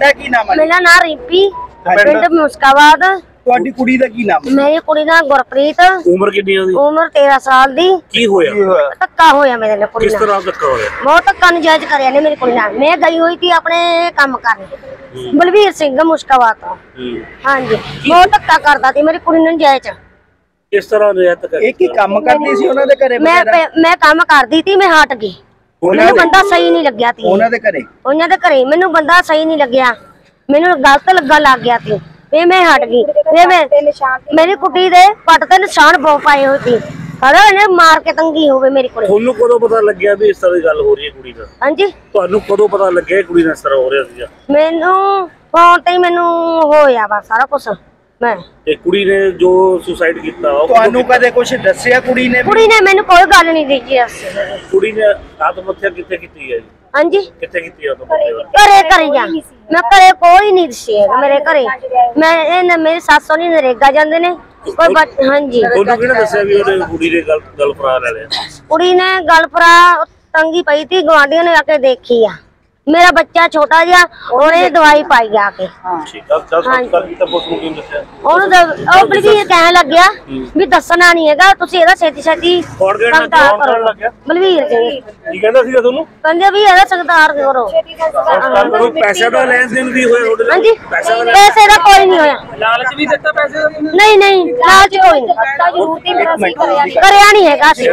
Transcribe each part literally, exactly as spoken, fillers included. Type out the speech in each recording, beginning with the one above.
ਤੁਹਾਡਾ ਕੀ ਨਾਮ ਹੈ? ਮੇਰਾ ਨਾਮ ਰਿੰਪੀ, ਪਿੰਡ ਮੁਸਕਾਬਾਦ। ਤੁਹਾਡੀ ਕੁੜੀ ਦਾ ਕੀ ਨਾਮ? ਮੇਰੀ ਕੁੜੀ ਦਾ ਗੁਰਪ੍ਰੀਤ। ਉਮਰ ਕਿੰਨੀ ਉਹਦੀ? ਉਮਰ ਤੇਰਾਂ ਸਾਲ ਦੀ। ਕੀ ਹੋਇਆ? ਧੱਕਾ ਹੋਇਆ ਮੇਰੇ ਨਾਲ ਕੁੜੀ ਕਿਸ ਨਾਲ। ਤਰ੍ਹਾਂ ਧੱਕਾ ਹੋਇਆ? ਬਹੁਤ ਧੱਕਾ ਨਜਾਇਜ਼ ਕਰਿਆ ਨੇ ਮੇਰੀ ਕੁੜੀ ਨਾਲ। ਮੈਂ ਗਈ ਹੋਈ ਸੀ ਆਪਣੇ ਕੰਮ ਕਰਨ, ਬਲਵੀਰ ਸਿੰਘ ਮੁਸਕਾਬਾਦ ਤੋਂ। ਹਾਂਜੀ, ਬਹੁਤ ਧੱਕਾ ਕਰਦਾ ਸੀ ਮੇਰੀ ਕੁੜੀ ਨੂੰ ਨਜਾਇਜ਼। ਕਿਸ ਤਰ੍ਹਾਂ ਨਜਾਇਜ਼ ਕਰ? ਇਹ ਕੀ ਕੰਮ ਕਰਦੀ ਸੀ ਉਹਨਾਂ ਦੇ ਘਰੇ? ਮੈਂ ਮੈਂ ਕੰਮ ਕਰਦੀ ਸੀ, ਮੈਂ ਹਟ ਗਈ। ਮੈਨੂੰ ਬੰਦਾ ਸਹੀ ਨਹੀਂ ਲੱਗਿਆ ਸੀ ਉਹਨਾਂ ਦੇ ਘਰੇ। ਉਹਨਾਂ ਦੇ ਘਰੇ ਮੈਨੂੰ ਬੰਦਾ ਸਹੀ ਨਹੀਂ ਲੱਗਿਆ, ਮੈਨੂੰ ਗਲਤ ਲੱਗਾ ਲੱਗ ਗਿਆ ਸੀ। ਫੇ ਮੈਂ ਹਟ ਗਈ। ਫੇ ਮੈਂ ਮੇਰੀ ਕੁੜੀ ਦੇ ਪੱਟ ਤੇ ਨਿਸ਼ਾਨ ਬਹੁਤ ਪਾਏ ਹੋਏ ਸੀ। ਕਹਿੰਦਾ ਇਹਨੇ ਮਾਰ ਕੇ ਤੰਗੀ ਹੋਵੇ ਮੇਰੀ ਕੁੜੀ। ਤੁਹਾਨੂੰ ਕਦੋਂ ਪਤਾ ਲੱਗਿਆ ਵੀ ਇਸ ਤਰ੍ਹਾਂ ਦੀ ਗੱਲ ਹੋ ਰਹੀ ਹੈ ਕੁੜੀ ਨਾਲ? ਹਾਂਜੀ, ਤੁਹਾਨੂੰ ਕਦੋਂ ਪਤਾ ਲੱਗਿਆ ਕੁੜੀ ਨਾਲ ਇਸ ਤਰ੍ਹਾਂ ਹੋ ਰਿਹਾ ਸੀਗਾ? ਮੈਨੂੰ ਫੋਨ ਤੇ ਮੈਨੂੰ ਹੋਇਆ ਵਾ ਸਾਰਾ ਕੁਝ। ਮੈਂ ਇਹ ਕੁੜੀ ਨੇ ਜੋ ਸੁਸਾਈਡ ਕੀਤਾ ਤੁਹਾਨੂੰ ਕਦੇ ਕੁਝ ਦੱਸਿਆ ਕੁੜੀ ਨੇ? ਕੁੜੀ ਨੇ ਮੈਨੂੰ ਕੋਈ ਗੱਲ ਨਹੀਂ ਦਿੱਤੀ। ਕੁੜੀ ਨੇ ਆਤਮ ਹੱਤਿਆ ਕਿੱਥੇ ਕੀਤੀ ਹੈ? ਹਾਂਜੀ, ਕਿੱਥੇ ਕੀਤੀ ਆਤਮ ਹੱਤਿਆ? ਘਰੇ ਕਰੀ ਜਾ। ਮੈਂ ਘਰੇ ਕੋਈ ਨਹੀਂ ਦੱਸਿਆ ਮੇਰੇ ਘਰੇ। ਮੈਂ ਇਹ ਮੇਰੀ ਸੱਸ ਸੋਨੀ ਨਰੇਗਾ ਜਾਂਦੇ ਨੇ ਕੋਈ। ਹਾਂਜੀ, ਤੁਹਾਨੂੰ ਕਿਹਨੇ ਦੱਸਿਆ ਵੀ ਉਹਨੇ ਕੁੜੀ ਨੇ ਗਲ ਗਲ ਫਰਾ ਲੈ ਲਿਆ? ਕੁੜੀ ਨੇ ਗਲ ਫਰਾ ਤੰਗੀ ਪਈ ਸੀ, ਗਵਾਂਢੀਆਂ ਨੇ ਆ ਕੇ ਦੇਖੀ ਆ। ਮੇਰਾ ਬੱਚਾ ਛੋਟਾ ਜਿਹਾ, ਉਹਨੇ ਦਵਾਈ ਪਾਈ ਆ ਕੇ। ਠੀਕ ਆ, ਜਦ ਸੰਸਕਾਰ ਕੀਤਾ ਪੁੱਤ ਨੂੰ ਕਿਉਂ ਦੱਸਿਆ? ਉਹਨੂੰ ਉਹ ਬਲਵੀਰ ਕਹਿਣ ਲੱਗਿਆ ਵੀ ਦੱਸਣਾ ਨਹੀਂ ਹੈਗਾ, ਤੁਸੀਂ ਇਹਦਾ ਛੇਤੀ ਛੇਤੀ ਸੰਸਕਾਰ ਕਰੋ। ਬਲਵੀਰ ਜੀ ਕੀ ਕਹਿੰਦਾ ਸੀਗਾ ਤੁਹਾਨੂੰ? ਕਹਿੰਦੇ ਵੀ ਇਹਦਾ ਸੰਸਕਾਰ ਕਰੋ। ਕੋਈ ਪੈਸੇ ਦਾ ਲੈਣ ਦੇਣ ਵੀ ਹੋਇਆ ਤੁਹਾਡੇ ਨਾਲ? ਹਾਂਜੀ, ਪੈਸੇ ਦਾ ਕੋਈ ਨਹੀਂ ਹੋਇਆ। ਲਾਲਚ ਵੀ ਦਿੱਤਾ ਪੈਸੇ ਦਾ? ਨਹੀਂ ਨਹੀਂ, ਲਾਲਚ ਕੋਈ ਨਹੀਂ ਕਰਿਆ ਨਹੀਂ ਹੈਗਾ ਸੀ।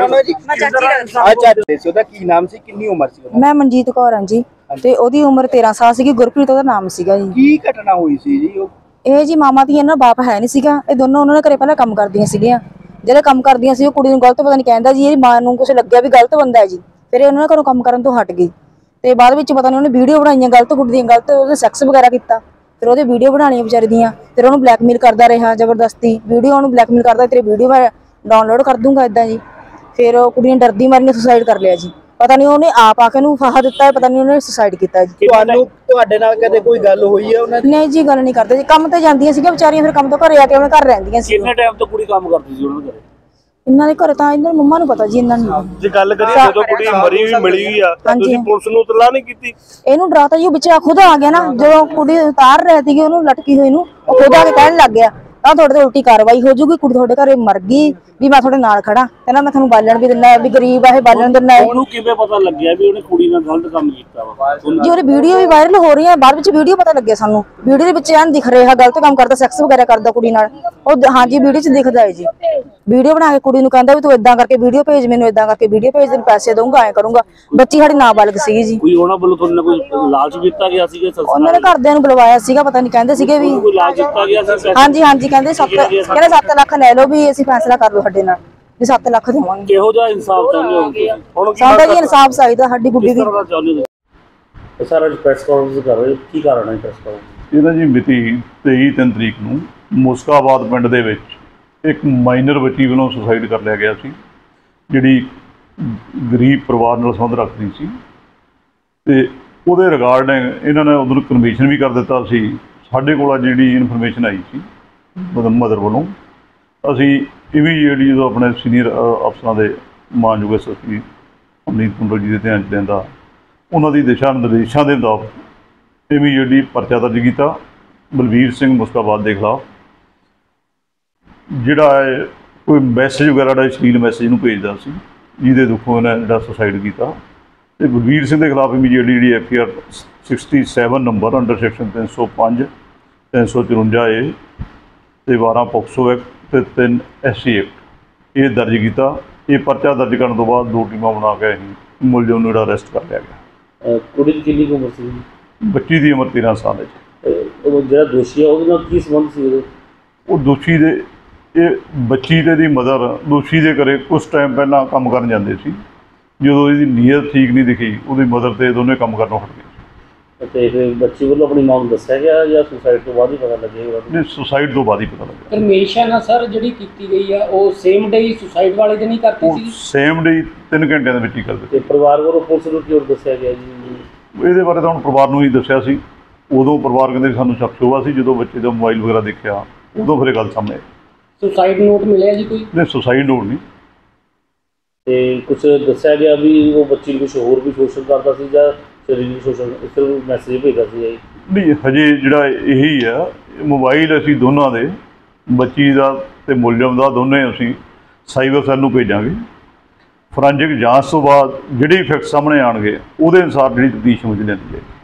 ਉਹਦਾ ਕੀ ਨਾਮ ਸੀ, ਕਿੰਨੀ ਉਮਰ ਸੀ? ਮੈਂ ਮਨਜੀਤ ਕੌਰ ਹਾਂ ਜੀ, ਤੇ ਉਹਦੀ ਉਮਰ ਤੇਰਾਂ ਸਾਲ ਸੀਗੀ। ਗੁਰਪ੍ਰੀਤ ਉਹਦਾ ਨਾਮ ਸੀਗਾ ਜੀ। ਕੀ ਘਟਨਾ ਹੋਈ ਸੀ ਜੀ? ਉਹ ਇਹ ਜੀ ਮਾਮਾ ਧੀਆਂ ਨਾਲ ਬਾਪ ਹੈ ਨਹੀਂ ਸੀਗਾ। ਇਹ ਦੋਨੋਂ ਉਹਨਾਂ ਨੇ ਘਰੇ ਪਹਿਲਾਂ ਕੰਮ ਕਰਦੀਆਂ ਸੀਗੀਆਂ। ਜਿਹੜੇ ਕੰਮ ਕਰਦੀਆਂ ਸੀ ਉਹ ਕੁੜੀ ਨੂੰ ਗਲਤ ਪਤਾ ਨਹੀਂ ਕਹਿੰਦਾ ਜੀ, ਇਹਦੀ ਮਾਂ ਨੂੰ ਕੁਝ ਲੱਗਿਆ ਵੀ ਗਲਤ ਬੰਦਾ ਹੈ ਜੀ। ਫਿਰ ਉਹਨਾਂ ਨੇ ਘਰੋਂ ਕੰਮ ਕਰਨ ਤੋਂ ਹਟ ਗਈ ਤੇ ਬਾਅਦ ਵਿੱਚ ਪਤਾ ਨਹੀਂ ਉਹਨੇ ਵੀਡੀਓ ਬਣਾਈਆਂ ਗਲਤ ਕੁੜੀ ਦੀਆਂ, ਗਲਤ ਉਹਦੇ ਸੈਕਸ ਵਗੈਰਾ ਕੀਤਾ। ਫਿਰ ਉਹਦੇ ਵੀਡੀਓ ਬਣਾਉਣੀਆਂ ਵਿਚਾਰੀ ਦੀਆਂ। ਫਿਰ ਉਹਨੂੰ ਬਲੈਕਮੇਲ ਕਰਦਾ ਰਿਹਾ ਜ਼ਬਰਦਸਤੀ। ਵੀਡੀਓ ਉਹਨੂੰ ਬਲੈਕਮੇਲ ਕਰਦਾ, ਤੇਰੀ ਵੀਡੀਓ ਮੈਂ ਡਾਊਨਲੋਡ ਕਰ ਦੂੰਗਾ ਇਦਾਂ ਜੀ। ਫਿਰ ਉਹ ਕੁੜੀ ਨੇ ਡਰਦੀ ਮਾਰੀ ਨੇ ਸੁਸਾਈਡ ਕਰ ਲਿਆ ਜੀ। ਪਤਾ ਨਹੀਂ ਉਹਨੇ ਆਪ ਆ ਕੇ ਉਹਨੂੰ ਫਾਹਾ ਦਿੱਤਾ ਹੈ, ਪਤਾ ਨਹੀਂ ਉਹਨੇ ਸੁਸਾਈਡ ਕੀਤਾ ਜੀ। ਤੁਹਾਨੂੰ ਤੁਹਾਡੇ ਨਾਲ ਕਦੇ ਕੋਈ ਗੱਲ ਹੋਈ ਹੈ ਉਹਨਾਂ ਦੀ? ਨਹੀਂ ਜੀ, ਗੱਲ ਨਹੀਂ ਕਰਦੇ ਜੀ। ਕੰਮ ਤੇ ਜਾਂਦੀਆਂ ਸੀਗੀਆਂ ਵਿਚਾਰੀਆਂ, ਫਿਰ ਕੰਮ ਤੋਂ ਘਰੇ ਆ ਕੇ ਆਪਣੇ ਘਰ ਰਹਿੰਦੀਆਂ ਸੀ। ਕਿੰਨੇ ਟਾਈਮ ਤੋਂ ਕੁੜੀ ਕੰਮ ਕਰਦੀ ਸੀ ਉਹਨਾਂ ਦੇ ਘਰੇ? ਇਹਨਾਂ ਦੇ ਘਰੇ ਤਾਂ ਇਹਨਾਂ ਮੰਮਾ ਨੂੰ ਪਤਾ ਜੀ। ਇਹਨਾਂ ਨੂੰ ਜੇ ਗੱਲ ਕਰੀਏ ਜਦੋਂ ਕੁੜੀ ਮਰੀ ਵੀ ਮਿਲੀ ਗਈ ਆ, ਤੁਸੀਂ ਪੁਲਿਸ ਨੂੰ ਇਤਲਾਹ ਨਹੀਂ ਕੀਤੀ? ਇਹਨੂੰ ਡਰਾਤਾ ਜੀ। ਉਹ ਬੱਚਾ ਖੁਦ ਆ ਗਿਆ ਨਾ, ਜਦੋਂ ਕੁੜੀ ਉਤਾਰ ਰਹੇ ਸੀਗੇ ਉਹਨੂੰ ਲਟਕੀ ਹੋਈ ਨੂੰ, ਉਹ ਖੁਦ ਆ ਕੇ ਕਹਿਣ ਲੱਗ ਗਿਆ ਤਾਂ ਤੁਹਾਡੇ ਤੇ ਉਲਟੀ ਕਾਰਵਾਈ ਹੋ ਜੂਗੀ, ਕੁੜੀ ਤੁਹਾਡੇ ਘਰੇ ਮਰ ਗਈ ਵੀ ਮੈਂ ਤੁਹਾਡੇ ਨਾਲ ਖੜਾ। ਕਹਿੰਦਾ ਮੈਂ ਤੁਹਾਨੂੰ ਬਾਲਣ ਵੀ ਦਿੰਦਾ, ਵੀ ਗਰੀਬ ਆ ਇਹ ਬਾਲਣ ਦਿੰਦਾ। ਉਹਨੂੰ ਕਿਵੇਂ ਪਤਾ ਲੱਗਿਆ ਵੀ ਉਹਨੇ ਕੁੜੀ ਨਾਲ ਗਲਤ ਕੰਮ ਕੀਤਾ ਵਾ? ਜੀ ਉਹਦੀ ਵੀਡੀਓ ਵੀ ਵਾਇਰਲ ਹੋ ਰਹੀ ਹੈ, ਬਾਅਦ ਵਿੱਚ ਵੀਡੀਓ ਪਤਾ ਲੱਗਿਆ ਸਾਨੂੰ। ਵੀਡੀਓ ਦੇ ਵਿੱਚ ਐਂ ਦਿਖ ਰਿਹਾ ਗਲਤ ਕੰਮ ਕਰਦਾ, ਸੈਕਸ ਵਗੈਰਾ ਕਰਦਾ ਕੁੜੀ ਨਾਲ। ਉਹ ਹਾਂਜੀ ਵੀਡੀਓ 'ਚ ਦਿਖਦਾ ਹੈ ਜੀ। ਵੀਡੀਓ ਬਣਾ ਕੇ ਕੁੜੀ ਨੂੰ ਕਹਿੰਦਾ ਵੀ ਤੂੰ ਏਦਾਂ ਕਰਕੇ ਵੀਡੀਓ ਭੇਜ, ਮੈਨੂੰ ਏਦਾਂ ਕਰਕੇ ਵੀਡੀਓ ਭੇਜ, ਤੈਨੂੰ ਪੈਸੇ ਦਊਂਗਾ, ਐਂ ਕਰੂੰਗਾ। ਬੱਚੀ ਸਾਡੀ ਨਾਬਾਲਗ ਸੀਗੀ ਜੀ। ਕੋਈ ਉਹਨਾਂ ਵੱਲੋਂ ਤੁਹਾਨੂੰ ਕੋਈ ਲਾਲਚ ਦਿੱਤਾ ਗਿਆ ਸੀਗਾ? ਉਹਨਾਂ ਨੇ ਘਰਦਿਆਂ ਨੂੰ ਬੁਲਵਾਇਆ ਸੀਗਾ, ਪਤਾ ਨਹੀਂ ਕਹਿੰਦੇ ਸੀਗੇ ਵੀ ਕੋਈ ਲਾਲਚ ਦਿੱਤਾ ਗਿਆ ਸੀ? ਹਾਂਜੀ ਹਾਂਜੀ, ਕਹਿੰਦੇ ਸੱਤ ਕਹਿੰਦੇ ਸੱਤ ਲੱਖ ਲੈ ਲਓ ਵੀ ਅਸੀਂ ਫੈਸਲਾ ਕਰ ਲਓ ਸਾਡੇ ਨਾਲ ਵੀ ਸੱਤ ਲੱਖ ਦੇਵਾਂਗੇ। ਕਿਹੋ ਜਿਹਾ ਇਨਸਾਫ ਚਾਹੁੰਦੇ ਹੋ ਹੁਣ? ਸਾਡਾ ਜੀ ਇਨਸਾਫ ਚਾਹੀਦਾ ਸਾਡੀ ਗੁੱਡੀ ਦੀ। ਇਹ ਸਾਰਾ ਪ੍ਰੈਸ ਕਾਨਫਰੰਸ ਕਰ ਰਹੇ, ਕੀ ਕਾਰਨ ਹੈ ਪ੍ਰੈਸ ਕਾਨਫਰੰਸ? ਇਹਦਾ ਜੀ ਮਿਤੀ ਤੇਈ ਤਿੰਨ ਤਰੀਕ ਨੂੰ ਮੁਸਕਾਬਾਦ ਪਿੰਡ ਦੇ ਵਿੱਚ ਇੱਕ ਮਾਈਨਰ ਬੱਚੀ ਵੱਲੋਂ ਸੁਸਾਈਡ ਕਰ ਲਿਆ ਗਿਆ ਸੀ, ਜਿਹੜੀ ਗਰੀਬ ਪਰਿਵਾਰ ਨਾਲ ਸੰਬੰਧ ਰੱਖਦੀ ਸੀ। ਤੇ ਉਹਦੇ ਰਿਗਾਰਡਿੰਗ ਇਹਨਾਂ ਨੇ ਉਦੋਂ ਕਨਵੀਸ਼ਨ ਵੀ ਕਰ ਦਿੱਤਾ ਸੀ। ਸਾਡੇ ਕੋਲ ਜਿਹੜੀ ਇਨਫੋਰਮੇਸ਼ਨ ਆਈ ਸੀ ਮਦਰ ਵੱਲੋਂ, ਅਸੀਂ ਇਮੀਡੀਏਟਲੀ ਜਦੋਂ ਆਪਣੇ ਸੀਨੀਅਰ ਅਫਸਰਾਂ ਦੇ ਮਾਨਯੋਗ S S P Amneet Kondal ji ਦੇ ਧਿਆਨ 'ਚ ਲੈਂਦਾ, ਉਹਨਾਂ ਦੀ ਦਿਸ਼ਾ ਨਿਰਦੇਸ਼ਾਂ ਦੇ ਮੁਤਾਬਕ ਇਮੀਡੀਏਟਲੀ ਪਰਚਾ ਦਰਜ ਕੀਤਾ ਬਲਵੀਰ ਸਿੰਘ ਮੁਸਕਾਬਾਦ ਦੇ ਖਿਲਾਫ, ਜਿਹੜਾ ਹੈ ਕੋਈ ਮੈਸੇਜ ਵਗੈਰਾ ਦਾ ਅਸ਼ਲੀਲ ਮੈਸੇਜ ਨੂੰ ਭੇਜਦਾ ਸੀ, ਜਿਹਦੇ ਦੁੱਖੋਂ ਇਹਨੇ ਜਿਹੜਾ ਸੁਸਾਈਡ ਕੀਤਾ। ਅਤੇ ਬਲਵੀਰ ਸਿੰਘ ਦੇ ਖਿਲਾਫ ਇਮੀਡੀਏਟਲੀ ਜਿਹੜੀ F I R sixty seven number under section ਤਿੰਨ ਸੌ ਪੰਜ ਤਿੰਨ ਸੌ ਚੁਰੰਜਾ ਏ ਅਤੇ ਬਾਰਾਂ ਪੋਕਸੋ ਐਕਟ ਅਤੇ ਤਿੰਨ ਐਸ ਸੀ ਐਕਟ ਇਹ ਦਰਜ ਕੀਤਾ। ਇਹ ਪਰਚਾ ਦਰਜ ਕਰਨ ਤੋਂ ਬਾਅਦ ਦੋ ਟੀਮਾਂ ਬਣਾ ਕੇ ਅਸੀਂ ਮੁਲਜ਼ਮ ਨੂੰ ਜਿਹੜਾ ਅਰੈਸਟ ਕਰ ਲਿਆ ਗਿਆ। ਕੁੜੀ ਦੀ ਕਿੰਨੀ ਉਮਰ ਸੀ? ਬੱਚੀ ਦੀ ਉਮਰ ਤੇਰਾਂ ਸਾਲ ਹੈ ਜੀ। ਉਹ ਜਿਹੜਾ ਦੋਸ਼ੀ ਆ ਉਹਦੇ ਨਾਲ ਕੀ ਸੰਬੰਧ ਸੀ ਉਹਦੇ? ਉਹ ਦੋਸ਼ੀ ਦੇ ਇਹ ਬੱਚੀ ਤੇ ਦੀ ਮਦਰ ਦੋਸ਼ੀ ਦੇ ਘਰੇ ਕੁਛ ਟਾਈਮ ਪਹਿਲਾਂ ਕੰਮ ਕਰਨ ਜਾਂਦੇ ਸੀ। ਜਦੋਂ ਇਹਦੀ ਨੀਅਤ ਠੀਕ ਨਹੀਂ ਦਿਖੀ, ਉਹਦੀ ਮਦਰ ਤੇ ਦੋਨੇ ਕੰਮ ਕਰਨੋਂ ਹਟ ਗਏ। ਅਤੇ ਫਿਰ ਬੱਚੀ ਵੱਲੋਂ ਆਪਣੀ ਮਾਂ ਨੂੰ ਦੱਸਿਆ ਗਿਆ ਜਾਂ ਸੁਸਾਈਡ ਤੋਂ ਬਾਅਦ ਹੀ ਪਤਾ ਲੱਗੇਗਾ? ਨਹੀਂ, ਸੁਸਾਈਡ ਤੋਂ ਬਾਅਦ ਹੀ ਪਤਾ ਲੱਗਿਆ। ਪਰਮਿਸ਼ਨ ਆ ਸਰ ਜਿਹੜੀ ਕੀਤੀ ਗਈ ਆ ਉਹ ਸੇਮ ਡੇ ਹੀ ਸੁਸਾਈਡ ਵਾਲੇ ਦਿਨ ਹੀ ਕਰਤੀ ਸੀ? ਸੇਮ ਡੇ ਤਿੰਨ ਘੰਟਿਆਂ ਦੇ ਵਿੱਚ ਹੀ ਕਰ ਦਿੱਤੀ। ਤੇ ਪਰਿਵਾਰ ਵੱਲੋਂ ਪੁਲਿਸ ਨੂੰ ਕੀ ਦੱਸਿਆ ਗਿਆ ਜੀ? ਇਹਦੇ ਬਾਰੇ ਤਾਂ ਹੁਣ ਪਰਿਵਾਰ ਨੂੰ ਹੀ ਦੱਸਿਆ ਸੀ। ਉਦੋਂ ਪਰਿਵਾਰ ਕਹਿੰਦੇ ਸਾਨੂੰ ਸ਼ੱਕ ਸ਼ੋਭਾ ਸੀ, ਜਦੋਂ ਬੱਚੇ ਦਾ ਮੋਬਾਈਲ ਵਗੈਰਾ ਦੇਖਿਆ ਉਦੋਂ ਫਿਰ ਇਹ ਗੱਲ ਸਾਹਮਣੇ ਆਈ। ਸੁਸਾਈਡ ਨੋਟ ਮਿਲਿਆ ਜੀ ਕੋਈ? ਨਹੀਂ, ਸੁਸਾਈਡ ਨੋਟ ਨਹੀਂ। ਤੇ ਕੁਛ ਦੱਸਿਆ ਗਿਆ ਵੀ ਉਹ ਬੱਚੀ ਨੂੰ ਕੁਛ ਹੋਰ ਵੀ ਸ਼ੋਸ਼ਣ ਕਰਦਾ ਸੀ ਜਾਂ ਸਰੀਰਕ ਸ਼ੋਸ਼ਣ, ਇਸ ਤਰ੍ਹਾਂ ਮੈਸੇਜ ਭੇਜਦਾ ਸੀ? ਨਹੀਂ ਹਜੇ ਜਿਹੜਾ ਇਹੀ ਆ, ਮੋਬਾਈਲ ਅਸੀਂ ਦੋਨਾਂ ਦੇ, ਬੱਚੀ ਦਾ ਤੇ ਮੁਲਜ਼ਮ ਦਾ, ਦੋਨੇ ਅਸੀਂ ਸਾਈਬਰ ਸੈੱਲ ਨੂੰ ਭੇਜਾਂਗੇ। ਫੋਰੈਂਸਿਕ ਜਾਂਚ ਤੋਂ ਬਾਅਦ ਜਿਹੜੇ ਫੈਕਟ ਸਾਹਮਣੇ ਆਉਣਗੇ ਉਹਦੇ ਅਨੁਸਾਰ ਜਿਹੜੀ ਤਫਤੀਸ਼ ਸਮਝ ਲੈਂਦੀ ਹੈ।